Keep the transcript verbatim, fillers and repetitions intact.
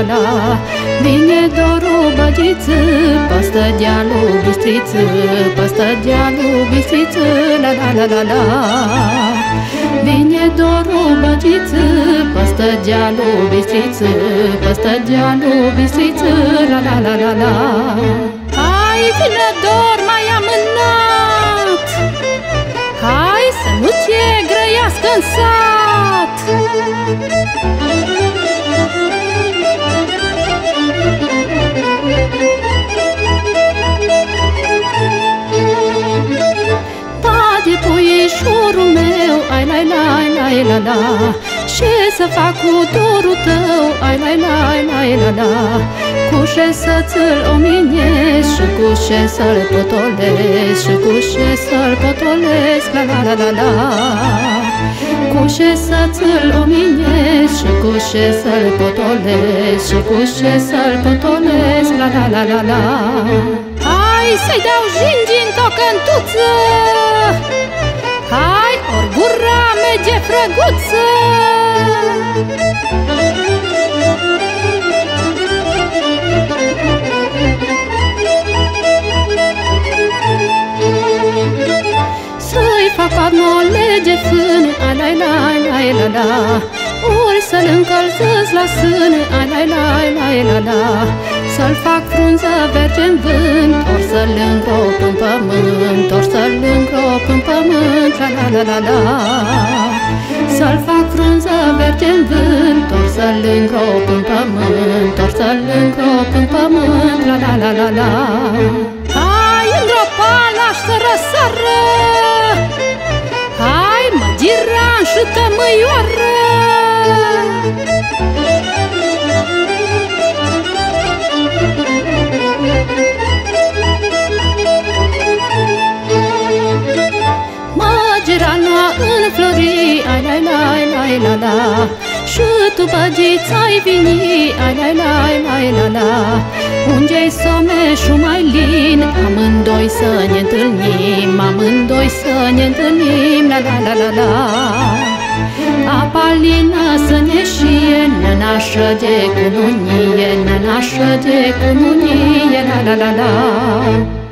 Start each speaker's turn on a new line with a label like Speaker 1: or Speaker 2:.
Speaker 1: la. Vine dorul băgiță, păstă dealul bistriță, păstă dealul bistriță, la la la la la. Vine dorul băgiță, păstă dealul bistriță, păstă dealul bistriță, la la la la la. Hai, vine dor mai amânat, hai să nu ți-e grăiască în sat. Bate puișorul meu, ai la la la la la. Ce să fac cu dorul tău, ai la la la la la. Cu ce să-ți-l ominesc și cu ce să-l potolesc, și cu ce să-l potolesc, la la la la la. Cu ce să-ți-l ominesc și cu ce să-l potolesc, și cu ce să-l potolesc, la la la la la. Hai să-i dau jingi într-o cântuță, hai ori gura merge frăguță. Să-i fac armole de fân, a la la la la la. Ori să-l încălzesc la sân, a la la la la la. Să-l fac frunză verde în vânt, ori să-l îngrop în pământ, ori să-l îngrop în pământ, la la la la la. Să-l fac frunză verde în vânt, ori să-l îngrop în pământ, ori să-l îngrop în pământ, la la la la la. Hai, îngropa-l să răsară, hai, mă giran și tămâioară. Măgiranoa înflori, ai la la la la la. Și tu băgița-i vini, ai la la la la la. Unde-i someșul mai lin, amândoi să ne întâlnim, amândoi să ne întâlnim, la la la la la. Apa lină să ne șie, nănașă de cununie, nănașă de cununie, la la la la.